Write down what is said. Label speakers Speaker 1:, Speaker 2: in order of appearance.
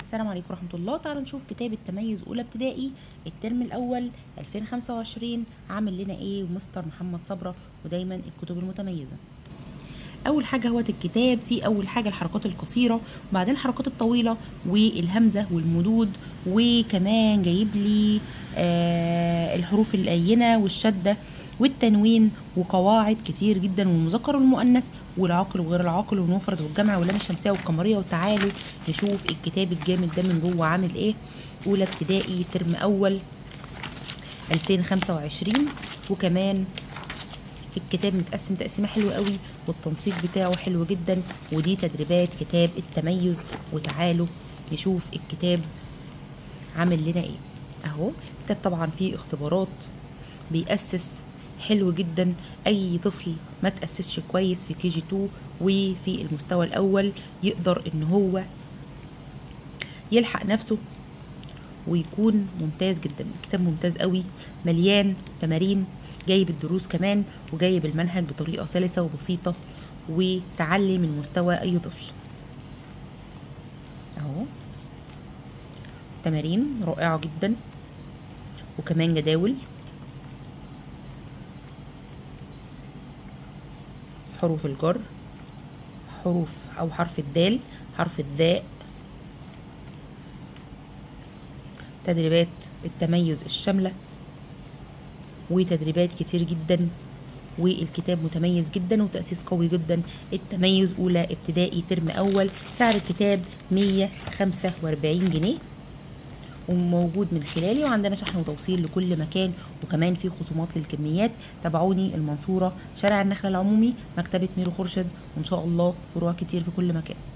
Speaker 1: السلام عليكم ورحمة الله. تعالوا نشوف كتاب التميز أولى ابتدائي الترم الأول 2025 عامل لنا إيه ومستر محمد صبرة، ودايما الكتب المتميزة. أول حاجة هو الكتاب فيه أول حاجة الحركات القصيرة وبعدين الحركات الطويلة والهمزة والمدود، وكمان جايب لي الحروف اللينة والشدة والتنوين وقواعد كتير جدا والمذكر والمؤنث والعاقل وغير العاقل والمفرد والجمع واللام الشمسيه والقمريه. وتعالوا نشوف الكتاب الجامد ده من جوه عامل ايه. اولى ابتدائي ترم اول 2025. وكمان الكتاب متقسم تقسيمه حلوه قوي والتنسيق بتاعه حلو جدا، ودي تدريبات كتاب التميز. وتعالوا نشوف الكتاب عامل لنا ايه اهو. الكتاب طبعا فيه اختبارات بيأسس حلو جدا اي طفل ما تأسسش كويس في كي جي 2 وفي المستوى الاول يقدر ان هو يلحق نفسه ويكون ممتاز جدا. الكتاب ممتاز قوي، مليان تمارين، جايب الدروس كمان وجايب المنهج بطريقة سلسة وبسيطة وتعلي من مستوى اي طفل اهو. تمارين رائعة جدا وكمان جداول، حروف الجر، حروف او حرف الدال، حرف الذاء، تدريبات التميز الشاملة وتدريبات كتير جدا. والكتاب متميز جدا وتأسيس قوي جدا. التميز أولى ابتدائي ترم أول. سعر الكتاب 145 جنيه وموجود من خلالي، وعندنا شحن وتوصيل لكل مكان، وكمان في خصومات للكميات. تابعوني المنصورة شارع النخلة العمومي مكتبة ميرو خورشيد، وإن شاء الله فروع كتير في كل مكان.